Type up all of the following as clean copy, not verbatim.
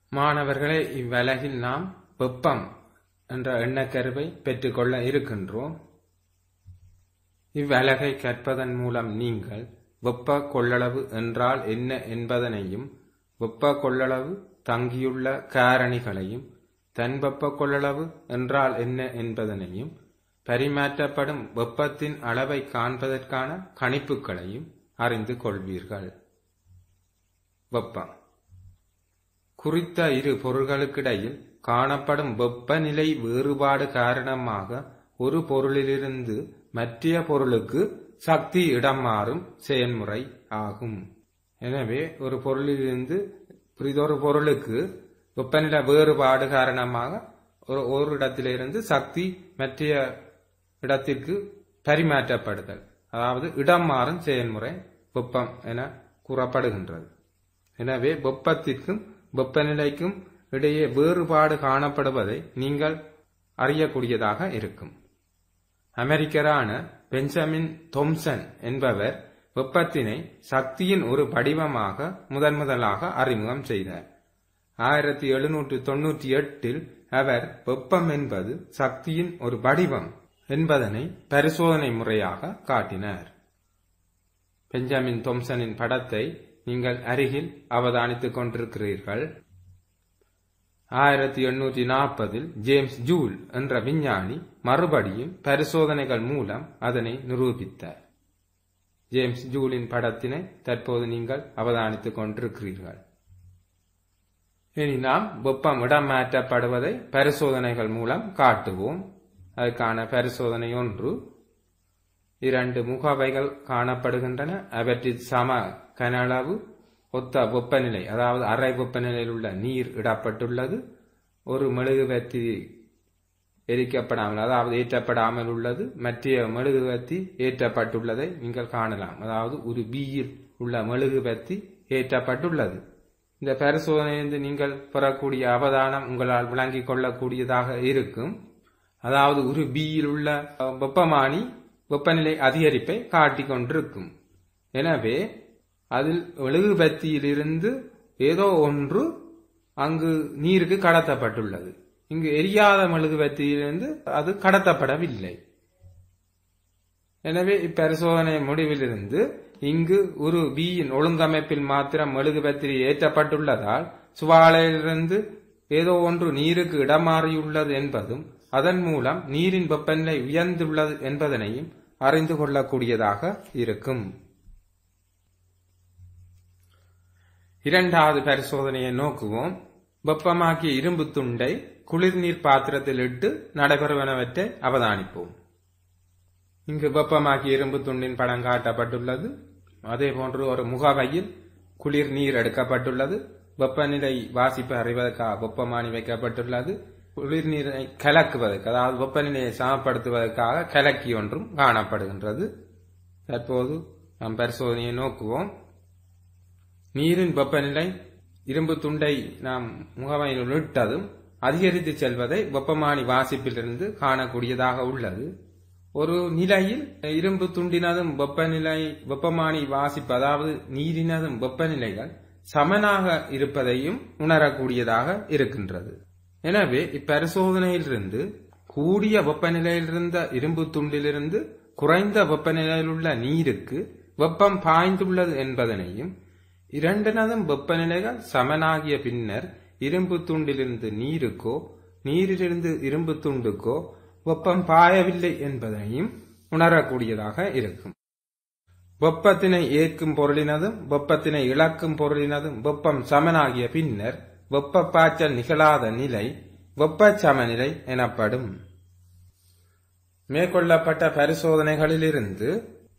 மாணவர்களே, இவ்வலகில் நாம் வெப்பம் என்ற எண்ணக்கருவை பெற்றுக்கொள்ள இருக்கின்றோம். இவ்வலகை கற்பதன் மூலம் நீங்கள் வெப்ப கொள்ளளவு என்றால் என்ன என்பதனையும், வெப்ப கொள்ளளவு தங்கியுள்ள காரணிகளையும், தன்வெப்ப கொள்ளளவு என்றால் என்ன என்பதனையும், பரிமாற்றப்படும் வெப்பத்தின் அளவை காண்பதற்கான கணிப்புகளையும் அறிந்து கொள்வீர்கள். வெப்பம் குறித்த இரு பொருள்களுக்கிடையில் காணப்படும் வெப்பநிலை வேறுபாடு காரணமாக ஒரு பொருளிலிருந்து மற்றைய பொருளுக்கு சக்தி இடம் மாறும் செயல்முறை ஆகும். எனவே ஒரு பொருளிலிருந்து புரிதொரு பொருளுக்கு வெப்பநிலை வேறுபாடு காரணமாக ஒரு இடத்திலிருந்து சக்தி மற்றைய இடத்திற்கு பரிமாற்றப்படுதல், அதாவது இடம் மாறும் செயல்முறை வெப்பம் என கூறப்படுகின்றது. எனவே வெப்பத்திற்கும் வெப்பநிலைக்கும் இடையே வேறுபாடு காணப்படுவதை நீங்கள் அறியக்கூடியதாக இருக்கும். அமெரிக்கரான பெஞ்சமின் தாம்சன் என்பவர் வெப்பத்தினை சக்தியின் ஒரு வடிவமாக முதலாக அறிமுகம் செய்தார். 1798 அவர் வெப்பம் என்பது சக்தியின் ஒரு வடிவம் என்பதனை பரிசோதனை முறையாக காட்டினார். பெஞ்சமின் தாம்சனின் படத்தை நீங்கள் அருகில் அவதானித்துக் கொண்டிருக்கிறீர்கள். 1840 ஜேம்ஸ் ஜூல் என்ற விஞ்ஞானி மறுபடியும் பரிசோதனைகள் மூலம் அதனை நிரூபித்தார். ஜேம்ஸ் ஜூலின் படத்தினை தற்போது நீங்கள் அவதானித்துக் கொண்டிருக்கிறீர்கள். இனி நாம் வெப்பம் இடம் மாற்றப்படுவதை பரிசோதனைகள் மூலம் காட்டுவோம். அதற்கான பரிசோதனை 1. 2 முகவைகள் காணப்படுகின்றன. அவற்றில் சம கனளவு ஒத்த வெப்பநிலை, அதாவது அறை வெப்பநிலையில் உள்ள நீர் இடப்பட்டுள்ளது. ஒரு மெழுகுவர்த்தி எரிக்கப்படாமல், அதாவது ஏற்றப்படாமல் உள்ளது. மற்ற மெழுகுவர்த்தி ஏற்றப்பட்டுள்ளதை நீங்கள் காணலாம். அதாவது ஒரு பியில் உள்ள மெழுகுவர்த்தி ஏற்றப்பட்டுள்ளது. இந்த பரிசோதனையிலிருந்து நீங்கள் பெறக்கூடிய அவதானம் உங்களால் விளங்கிக் கொள்ளக்கூடியதாக இருக்கும். அதாவது ஒரு பியில் உள்ள வெப்பமானி வெப்பநிலை அதிகரிப்பை காட்டிக் கொண்டிருக்கும். எனவே அதில் மெழுகுவர்த்தியிலிருந்து ஏதோ ஒன்று அங்கு நீருக்கு கடத்தப்பட்டுள்ளது. இங்கு எரியாத மெழுகுவர்த்தியிலிருந்து அது கடத்தப்படவில்லை. எனவே இப்பரிசோதனை முடிவிலிருந்து இங்கு ஒரு பியின் ஒழுங்கமைப்பில் மாத்திரம் மெழுகுவர்த்தி ஏற்றப்பட்டுள்ளதால் சுவாலையிலிருந்து ஏதோ ஒன்று நீருக்கு இடமாறியுள்ளது என்பதும், அதன் மூலம் நீரின் வெப்பநிலை உயர்ந்துள்ளது என்பதனையும் அறிந்து கொள்ளக்கூடியதாக இருக்கும். இரண்டாவது பரிசோதனையை நோக்குவோம். வெப்பமாக்கிய இரும்பு துண்டை குளிர்நீர் பாத்திரத்தில் இட்டு நடைபெறுவனவற்றை அவதானிப்போம். இங்கு வெப்பமாக்கிய இரும்பு துண்டின் படம் காட்டப்பட்டுள்ளது. அதே போன்று ஒரு முகவையில் குளிர் நீர் எடுக்கப்பட்டுள்ளது. வெப்பநிலை வாசிப்பு அறிவதற்காக வெப்பமானி வைக்கப்பட்டுள்ளது. குளிர்நீரை கலக்குவதற்கு, அதாவது வெப்பநிலையை சமப்படுத்துவதற்காக கலக்கி ஒன்றும் காணப்படுகின்றது. தற்போது நாம் பரிசோதனையை நோக்குவோம். நீரின் வெப்பநிலை இரும்பு துண்டை நாம் முகவையில் இட்டதும் அதிகரித்து செல்வதை வெப்பமானி வாசிப்பிலிருந்து காணக்கூடியதாக உள்ளது. ஒரு நிலையில் இரும்பு துண்டினதும் வெப்பமானி வாசிப்பு, அதாவது நீரினதும் வெப்பநிலைகள் சமனாக இருப்பதையும் உணரக்கூடியதாக இருக்கின்றது. எனவே இப்பரிசோதனையிலிருந்து கூடிய வெப்பநிலையில் இருந்த இரும்பு துண்டிலிருந்து குறைந்த வெப்பநிலையில் உள்ள நீருக்கு வெப்பம் பாய்ந்துள்ளது என்பதனையும், இரண்டினதும் வெப்பநிலைகள் சமனாகிய பின்னர் இரும்பு துண்டிலிருந்து நீருக்கோ நீரிலிருந்து இரும்பு துண்டுக்கோ வெப்பம் பாயவில்லை என்பதனையும் உணரக்கூடியதாக இருக்கும். வெப்பத்தினை ஏற்கும் பொருளினதும் வெப்பத்தினை இழக்கும் பொருளினதும் வெப்பம் சமனாகிய பின்னர் வெப்ப பாய்ச்சல் நிகழாத நிலை வெப்ப சமநிலை எனப்படும். மேற்கொள்ளப்பட்ட பரிசோதனைகளிலிருந்து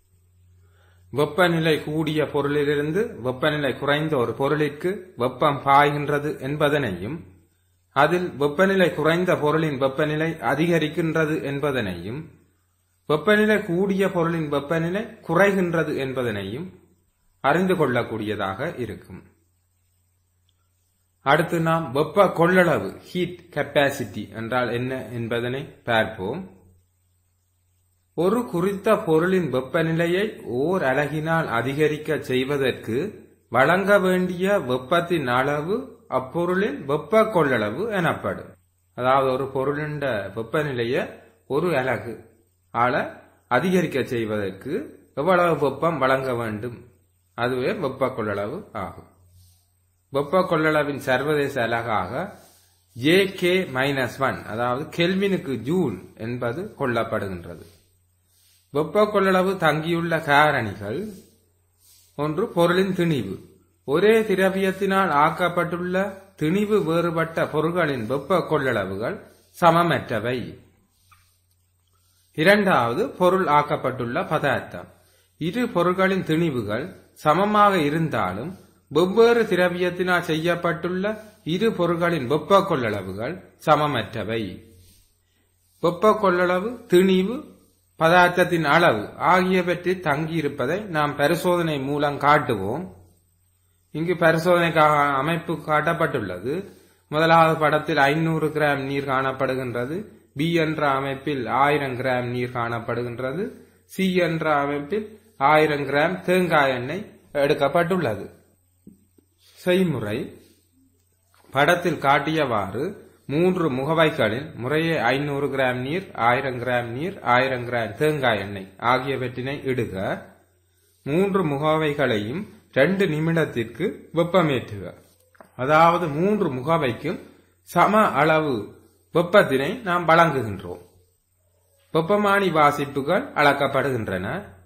வெப்பநிலை கூடிய பொருளிலிருந்து வெப்பநிலை குறைந்த ஒரு பொருளிற்கு வெப்பம் பாய்கின்றது என்பதனையும், அதில் வெப்பநிலை குறைந்த பொருளின் வெப்பநிலை அதிகரிக்கின்றது என்பதனையும், வெப்பநிலை கூடிய பொருளின் வெப்பநிலை குறைகின்றது என்பதனையும் அறிந்து கொள்ளக்கூடியதாக இருக்கும். அடுத்து நாம் வெப்ப கொள்ளளவு, ஹீட் கெப்பாசிட்டி என்றால் என்ன என்பதனை பார்ப்போம். ஒரு குறித்த பொருளின் வெப்பநிலையை ஓர் அலகினால் அதிகரிக்க செய்வதற்கு வழங்க வேண்டிய வெப்பத்தின் அளவு அப்பொருளின் வெப்ப கொள்ளளவு எனப்படும். அதாவது ஒரு பொருளின் வெப்பநிலையை ஒரு அலகு ஆள அதிகரிக்க செய்வதற்கு எவ்வளவு வெப்பம் வழங்க வேண்டும், அதுவே வெப்ப கொள்ளளவு ஆகும். வெப்ப கொள்ளளவின் சர்வதேச அலகாக JK-1 அதாவது கெல்வினுக்கு ஜூல் என்பது கொள்ளப்படுகின்றது. வெப்ப கொள்ளளவு தங்கியுள்ள காரணிகள்: ஒன்று, பொருளின் திணிவு. ஒரே திரவியத்தினால் ஆக்கப்பட்டுள்ள திணிவு வேறுபட்ட பொருட்களின் வெப்ப கொள்ளளவுகள் சமமற்றவை. இரண்டாவது, பொருள் ஆக்கப்பட்டுள்ள பதார்த்தம். இரு பொருட்களின் திணிவுகள் சமமாக இருந்தாலும் வெவ்வேறு திரவியத்தினால் செய்யப்பட்டுள்ள இரு பொருட்களின் வெப்ப கொள்ளளவுகள் சமமற்றவை. வெப்ப கொள்ளளவு, திணிவு, பதார்த்தத்தின் அளவு ஆகியவற்றை தங்கியிருப்பதை நாம் பரிசோதனை மூலம் காட்டுவோம். இங்கு பரிசோதனைக்காக அமைப்பு காட்டப்பட்டுள்ளது. முதலாவது படத்தில் 500 கிராம் நீர் காணப்படுகின்றது. பி என்ற அமைப்பில் 1000 கிராம் நீர் காணப்படுகின்றது. சி என்ற அமைப்பில் 1000 கிராம் தேங்காய் எண்ணெய் எடுக்கப்பட்டுள்ளது. செய்முறை: படத்தில் காட்டியவாறு 3 முகவைகளில் முறையே 500 கிராம் நீர், 1000 கிராம் நீர், 1000 கிராம் தேங்காய் எண்ணெய் ஆகியவற்றினை இடுக. 3 முகவைகளையும் 2 நிமிடத்திற்கு வெப்பமேற்றுக. அதாவது 3 முகவைக்கும் சம அளவு வெப்பத்தினை நாம் வழங்குகின்றோம். வெப்பமானி வாசிப்புகள் அளக்கப்படுகின்றன.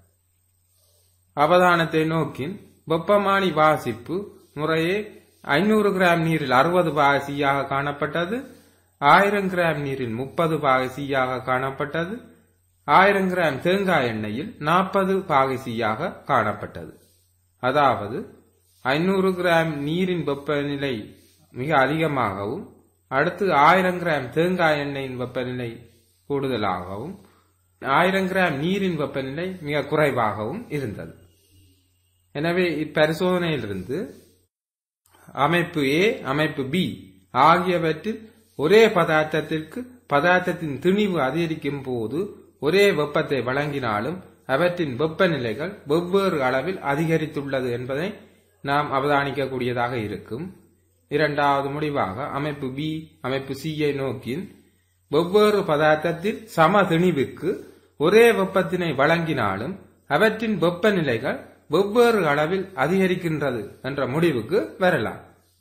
அவதானத்தை நோக்கின் வெப்பமானி வாசிப்பு முறையே 500 கிராம் நீரில் 60 பாக சீயாக காணப்பட்டது, 1000 கிராம் நீரில் 30 பாக சீயாக காணப்பட்டது, 1000 கிராம் தேங்காய் எண்ணெயில் 40 பாக சீயாக காணப்பட்டது. அதாவது 500 கிராம் நீரின் வெப்பநிலை மிக அதிகமாகவும், அடுத்து 1000 கிராம் தேங்காய் எண்ணெயின் வெப்பநிலை கூடுதலாகவும், 1000 கிராம் நீரின் வெப்பநிலை மிக குறைவாகவும் இருந்தது. எனவே இப்பரிசோதனையிலிருந்து அமைப்பு A, அமைப்பு B ஆகியவற்றில் ஒரே பதார்த்தத்திற்கு பதார்த்தத்தின் திணிவு அதிகரிக்கும் போது ஒரே வெப்பத்தை வழங்கினாலும் அவற்றின் வெப்பநிலைகள் வெவ்வேறு அளவில் அதிகரித்துள்ளது என்பதை நாம் அவதானிக்கக்கூடியதாக இருக்கும். இரண்டாவது முடிவாக அமைப்பு B, அமைப்பு C ஐ நோக்கின் வெவ்வேறு பதார்த்தத்தில் சம திணிவுக்கு ஒரே வெப்பத்தினை வழங்கினாலும் அவற்றின் வெப்பநிலைகள் வெவ்வேறு அளவில் அதிகரிக்கின்றது என்ற முடிவுக்கு வரலாம்.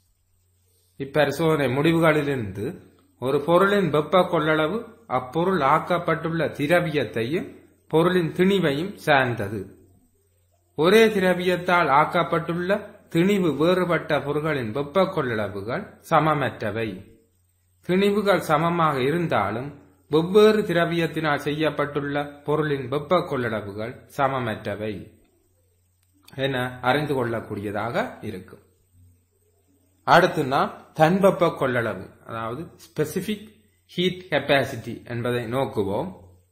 இப்பரிசோதனை முடிவுகளிலிருந்து ஒரு பொருளின் வெப்ப கொள்ளளவு அப்பொருள் ஆக்கப்பட்டுள்ள திரவியத்தையும் பொருளின் திணிவையும் சார்ந்தது. ஒரே திரவியத்தால் ஆக்கப்பட்டுள்ள திணிவு வேறுபட்ட பொருட்களின் வெப்ப கொள்ளளவுகள் சமமற்றவை. திணிவுகள் சமமாக இருந்தாலும் வெவ்வேறு திரவியத்தினால் செய்யப்பட்டுள்ள பொருளின் வெப்ப கொள்ளளவுகள் சமமற்றவை என அறிந்து கொள்ளக்கூடியதாக இருக்கும். அடுத்து நாம் தன்வெப்ப கொள்ளளவு, அதாவது ஸ்பெசிபிக் ஹீட் கெப்பாசிட்டி என்பதை நோக்குவோம்.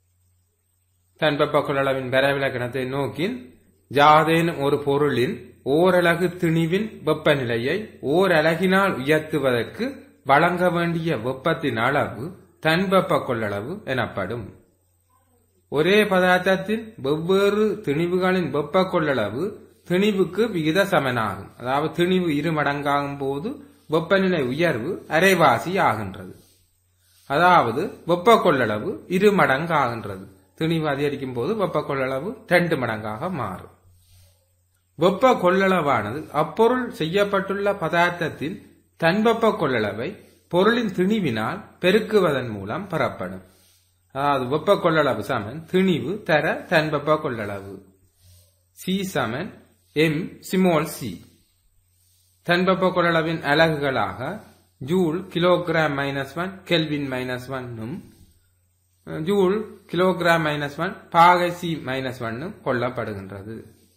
தன்வெப்ப கொள்ளளவின் வரைவிலக்கணத்தை நோக்கின் யாதேனும் ஒரு பொருளின் ஓரலகு திணிவின் வெப்பநிலையை ஓரலகினால் உயர்த்துவதற்கு வழங்க வேண்டிய வெப்பத்தின் அளவு தன்வெப்ப கொள்ளளவு எனப்படும். ஒரே பதார்த்தத்தின் வெவ்வேறு திணிவுகளின் வெப்ப கொள்ளளவு திணிவுக்கு விகித சமனாகும். அதாவது திணிவு 2 மடங்காகும் போது வெப்பநிலை உயர்வு அரைவாசி ஆகின்றது. அதாவது வெப்ப கொள்ளளவு 2 மடங்கு ஆகின்றது. திணிவு அதிகரிக்கும் போது வெப்ப கொள்ளளவு 2 மடங்காக மாறும். வெப்ப கொள்ளளவானது அப்பொருள் செய்யப்பட்டுள்ள பதார்த்தத்தின் தன்வெப்ப கொள்ளளவை பொருளின் திணிவினால் பெருக்குவதன் மூலம் பெறப்படும். அதாவது வெப்ப கொள்ளளவு சமன் திணிவு தர தன்வெப்ப கொள்ளளவு. C சமன் M ஸ்மால் c. தன்வெப்ப கொள்ளளவின் அலகுகளாக joule kilogram -1 kelvin -1 joule kilogram -1 பாகை C -1 கொள்ளப்படுகின்றது.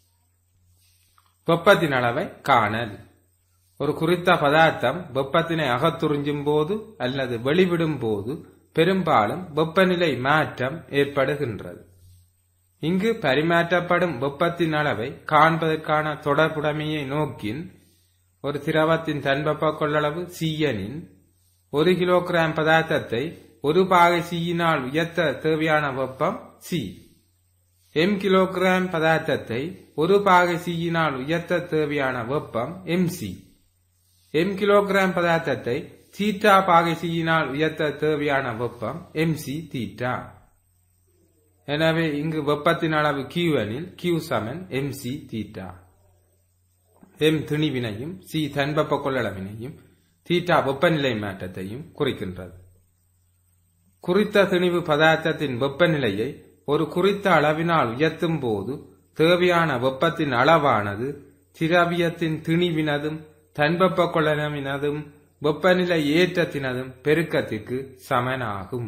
வெப்பத்தின் அளவை காணல். ஒரு குறித்த பதார்த்தம் வெப்பத்தினை அகத்துறிஞ்சும் போது அல்லது வெளிவிடும் போது பெரும்பாலும் வெப்பநிலை மாற்றம் ஏற்படுகின்றது. இங்கு பரிமாற்றப்படும் வெப்பத்தின் அளவை காண்பதற்கான தொடர்புடைமையை நோக்கின் ஒரு திரவத்தின் தன்வெப்ப கொள்ளளவு Cn 1 கிலோகிராம் பதார்த்தத்தை 1 பாகை Cயினால் உயர்த்த தேவையான வெப்பம் C. m கிலோகிராம் பதார்த்தத்தை ஒரு பாகை Cயினால் உயர்த்த தேவையான வெப்பம் mc. m கிலோகிராம் பதார்த்தத்தை தீட்டா பாகை Cயினால் உயர்த்த தேவையான வெப்பம் mc தீட்டா. எனவே இங்கு வெப்பத்தின் அளவு Q எனில் Q சமன் mc தீட்டா. m திணிவினையும் c தன்வெப்ப கொள்ளளவினையும் தீட்டா வெப்பநிலை மாற்றத்தையும் குறிக்கின்றது. குறித்த திணிவு பதார்த்தத்தின் வெப்பநிலையை ஒரு குறித்த அளவினால் உயர்த்தும் போது தேவையான வெப்பத்தின் அளவானது திரவியத்தின் திணிவினதும் தன்வெப்ப கொள்ளளவினதும் வெப்பநிலை ஏற்றத்தினதும் பெருக்கத்திற்கு சமனாகும்.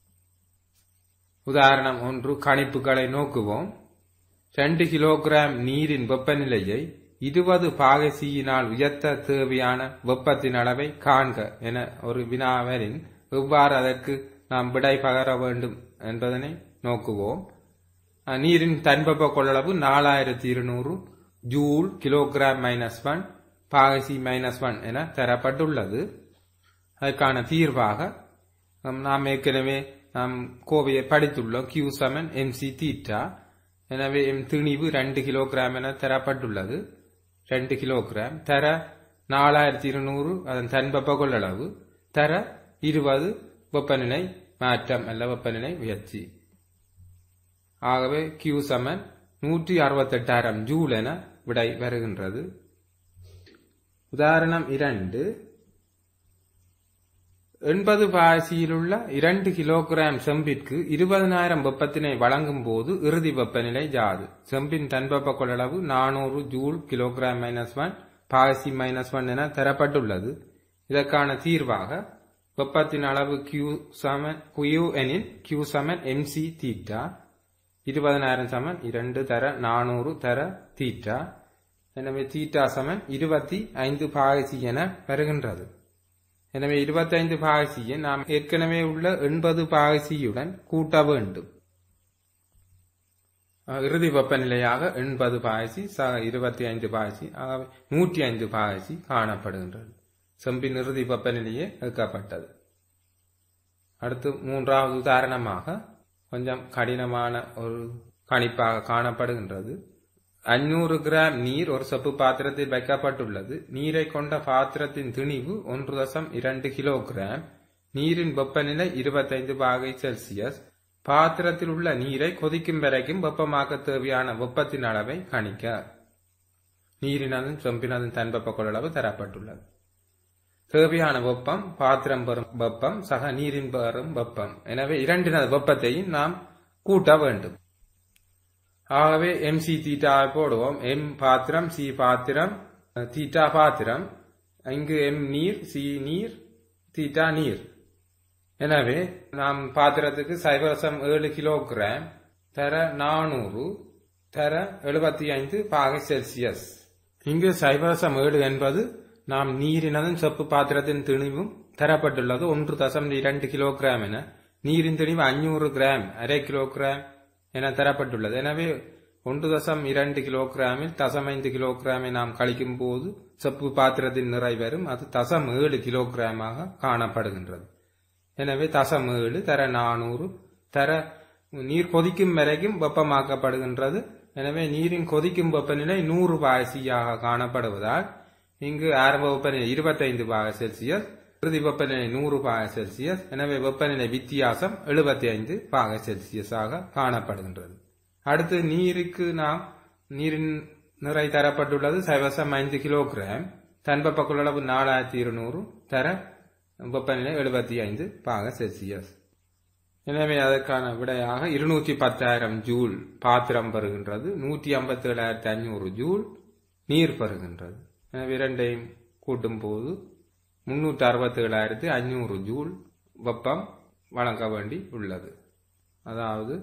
உதாரணம் 1 கணிப்புகளை நோக்குவோம். 2 கிலோகிராம் நீரின் வெப்பநிலையை 20 பாகை Cயினால் உயர்த்த தேவையான வெப்பத்தின் அளவை காண்க என ஒரு வினாவரின் எவ்வாறு அதற்கு நாம் விடை பகர வேண்டும் என்பதனை நோக்குவோம். நீரின் தன்வெப்ப கொள்ளளவு 4200 ஜூல் கிலோகிராம் -1 பாகை C -1 என தரப்பட்டுள்ளது. அதற்கான தீர்வாக நாம் ஏற்கனவே கோவையை படித்துள்ளோம். Q சமன் mc தீட்டா. எனவே m திணிவு 2 கிலோகிராம் என தரப்பட்டுள்ளது. 2 கிலோகிராம் தர 4200 அதன் தன்வெப்ப கொள்ளளவு தர 20 வெப்பநிலை மாற்றம் அல்ல வெப்பநிலை உயர்ச்சி. ஆகவே Q சமன் 168,000 ஜூல் என விடை வருகின்றது. உதாரணம் 2 80 பாகை Cயில் உள்ள 2 கிலோகிராம் செம்பிற்கு 20,000 வெப்பத்தினை வழங்கும் போது இறுதி வெப்பநிலை யாது? செம்பின் தன்வெப்ப கொள்ளளவு 400 ஜூல் கிலோகிராம் -1 பாகை C -1 என தரப்பட்டுள்ளது. இதற்கான தீர்வாக வெப்பத்தின் அளவு Q எனில் Q சமன் mc தீட்டா. 20,000 சமன் 2 தர 400 தர தீட்டா. எனவே தீட்டா சமன் 25 பாகை C என வருகின்றது. எனவே 25 பாகை Cயை நாம் ஏற்கனவே உள்ள 80 பாகை Cயுடன் கூட்ட வேண்டும். இறுதி வெப்பநிலையாக 80 பாகை C 25 பாகை C 105 பாகை C காணப்படுகின்றது. செம்பின் இறுதி வெப்பநிலையே எடுக்கப்பட்டது. அடுத்து மூன்றாவது உதாரணமாக கொஞ்சம் கடினமான ஒரு கணிப்பாக காணப்படுகின்றது. 500 கிராம் நீர் ஒரு செப்பு பாத்திரத்தில் வைக்கப்பட்டுள்ளது. நீரை கொண்ட பாத்திரத்தின் திணிவு 1.2 கிலோகிராம். நீரின் வெப்பநிலை 25 பாகை செல்சியஸ். பாத்திரத்தில் உள்ள நீரை கொதிக்கும் வரைக்கும் வெப்பமாக்க தேவையான வெப்பத்தின் அளவை கணிக்க. நீரினதும் செம்பினதும் தன்வெப்ப கொள்ளளவு தரப்பட்டுள்ளது. தேவையான வெப்பம் பாத்திரம் பெறும் வெப்பம் சக நீரின் பெறும் வெப்பம். எனவே இரண்டினது வெப்பத்தையும் நாம் கூட்ட வேண்டும். ஆகவே mc தீட்டாவை போடுவோம். m பாத்திரம், c பாத்திரம், தீட்டா பாத்திரம். இங்கு m நீர், c நீர், தீட்டா நீர். எனவே நாம் பாத்திரத்துக்கு 0.7 கிலோகிராம் தர 400 தர 75 பாகை செல்சியஸ். இங்கு 0.7 என்பது நாம் நீரினதும் செப்பு பாத்திரத்தின் திணிவும் தரப்பட்டுள்ளது 1.2 கிலோகிராம் என. நீரின் திணிவு 500 கிராம், அரை கிலோகிராம் என தரப்பட்டுள்ளது. எனவே 1.2 கிலோகிராமில் 0.5 கிலோகிராமை நாம் கழிக்கும் போது செப்பு பாத்திரத்தின் நிறை வரும். அது 0.7 கிலோகிராமாக காணப்படுகின்றது. எனவே 0.7 தர 400 தர நீர் கொதிக்கும் வரைக்கும் வெப்பமாக்கப்படுகின்றது. எனவே நீரின் கொதிக்கும் வெப்பநிலை 100 பாகை Cயாக காணப்படுவதால் இங்கு ஆரம்ப வெப்பநிலை 25 பாகை செல்சியஸ், இறுதி வெப்பநிலை 100 பாகை செல்சியஸ். எனவே வெப்பநிலை வித்தியாசம் 75 பாகை செல்சியஸாக காணப்படுகின்றது. அடுத்து நீருக்கு நீரின் நிறை தரப்பட்டுள்ளது 0.5 கிலோகிராம். தன்வெப்ப கொள்ளளவு 4200 தர வெப்பநிலை 75 பாகை செல்சியஸ். எனவே அதற்கான விடையாக 210,000 ஜூல் பாத்திரம் பெறுகின்றது. 157,500 ஜூல் நீர் பெறுகின்றது. எனவே இரண்டையும் கூட்டும் போது 367,500 ஜூல் வெப்பம் வழங்க வேண்டி உள்ளது. அதாவது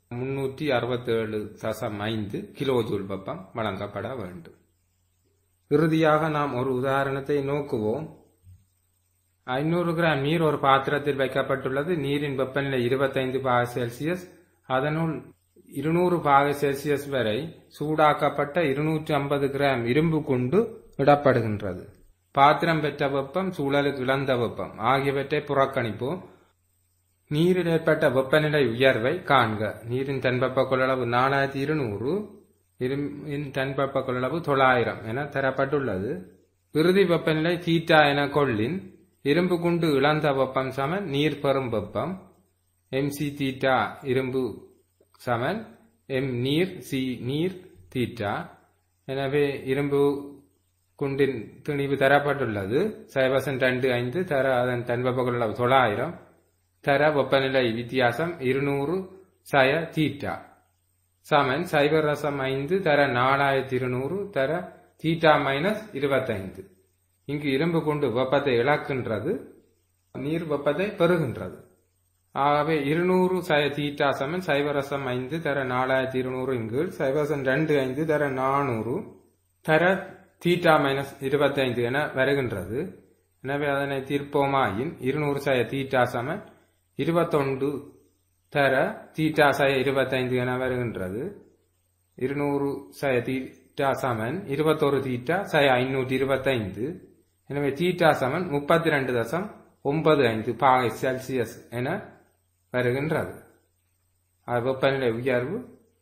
367.5 கிலோ ஜூல் வெப்பம் வழங்கப்பட வேண்டும். இறுதியாக நாம் ஒரு உதாரணத்தை நோக்குவோம். 500 கிராம் நீர் ஒரு பாத்திரத்தில் வைக்கப்பட்டுள்ளது. நீரின் வெப்பநிலை 25 பாகை செல்சியஸ். அதனுள் 200 பாகை செல்சியஸ் வரை சூடாக்கப்பட்ட 250 கிராம் இரும்பு கொண்டு இடப்படுகின்றது. பாத்திரம் பெற்ற வெப்பம், சூழலுக்கு இழந்த வெப்பம் ஆகியவற்றை புறக்கணிப்போம். நீரில் ஏற்பட்ட வெப்பநிலை உயர்வை காண்க. நீரின் தன்வெப்ப கொள்ளளவு 4200, இரும்பின் தன்வெப்ப கொள்ளளவு 900 என தரப்பட்டுள்ளது. இறுதி வெப்பநிலை தீட்டா என கொள்ளின் இரும்பு குண்டு இழந்த வெப்பம் சமன் நீர் பெறும் வெப்பம். mc தீட்டா இரும்பு சமன் m நீர் c நீர் தீட்டா. எனவே இரும்பு குண்டின் திணிவு தரப்பட்டுள்ளது 0.25 தர அதன் தன்வெப்ப கொள்ளளவு 900 தர வெப்பநிலை வித்தியாசம் 200 சய தீட்டா சமன் 0.5 தர 4200 தர தீட்டா மைனஸ் 25. இங்கு இரும்பு கொண்டு வெப்பத்தை இழக்கின்றது, நீர் வெப்பத்தை பெறுகின்றது. ஆகவே 200 சய தீட்டா சமன் 0.5 தர 4200 கீழ் 0.25 தர 400 தர தீட்டா மைனஸ் 25 என வருகின்றது. எனவே அதனை தீர்ப்போமாயின் 200 சய தீட்டா சமன் 21 தர தீட்டா சய 25 என வருகின்றது. 200 சய தீட்டா சமன் 21 தீட்டா சய 525. எனவே தீட்டா சமன் 32.95 பாகை செல்சியஸ் என வருகின்றது. வெப்பநிலை உயர்வு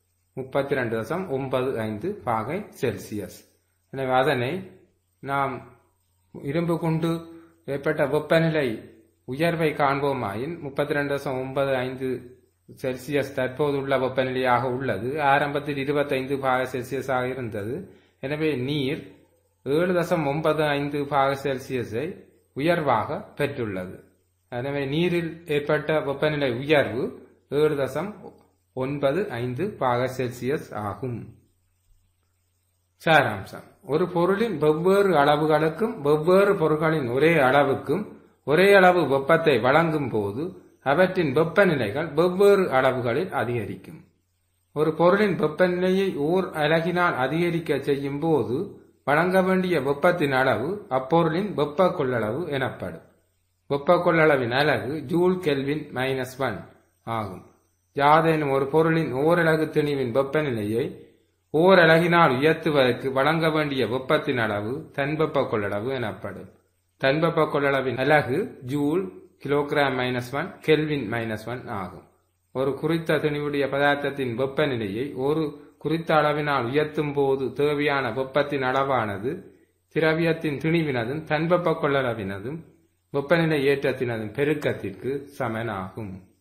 32.95 பாகை செல்சியஸ். எனவே அதனை நாம் இரும்பு கொண்டு ஏற்பட்ட வெப்பநிலை உயர்வை காண்போமாயின் 32.95 செல்சியஸ் தற்போதுள்ள வெப்பநிலையாக உள்ளது. ஆரம்பத்தில் 25 பாகை செல்சியஸ் ஆக இருந்தது. எனவே நீர் 7.95 பாகை செல்சியஸை உயர்வாக பெற்றுள்ளது. எனவே நீரில் ஏற்பட்ட வெப்பநிலை உயர்வு 7.95 பாகை செல்சியஸ் ஆகும். சாராம்சம்: ஒரு பொருளின் வெவ்வேறு அளவுகளுக்கும் வெவ்வேறு பொருட்களின் ஒரே அளவுக்கும் ஒரே அளவு வெப்பத்தை வழங்கும் போது அவற்றின் வெப்பநிலைகள் வெவ்வேறு அளவுகளில் அதிகரிக்கும். ஒரு பொருளின் வெப்பநிலையை ஓர் அலகினால் அதிகரிக்க செய்யும் போது வழங்க வேண்டிய வெப்பத்தின் அளவு அப்பொருளின் வெப்ப கொள்ளளவு எனப்படும். வெப்ப கொள்ளளவின் அலகு ஜூல் கெல்வின் -1 ஆகும். யாதேனும் ஒரு பொருளின் ஓரலகு திணிவின் வெப்பநிலையை ஓரலகினால் உயர்த்துவதற்கு வழங்க வேண்டிய வெப்பத்தின் அளவு தன்வெப்ப கொள்ளளவு எனப்படும். தன்வெப்ப கொள்ளளவின் அலகு ஜூல் கிலோகிராம் -1 கெல்வின் -1 ஆகும். ஒரு குறித்த திணிவுடைய பதார்த்தத்தின் வெப்பநிலையை ஒரு குறித்த அளவினால் உயர்த்தும் போது தேவையான வெப்பத்தின் அளவானது திரவியத்தின் திணிவினதும் தன்வெப்ப கொள்ளளவினதும் வெப்பநிலை ஏற்றத்தினதும் பெருக்கத்திற்கு சமனாகும்.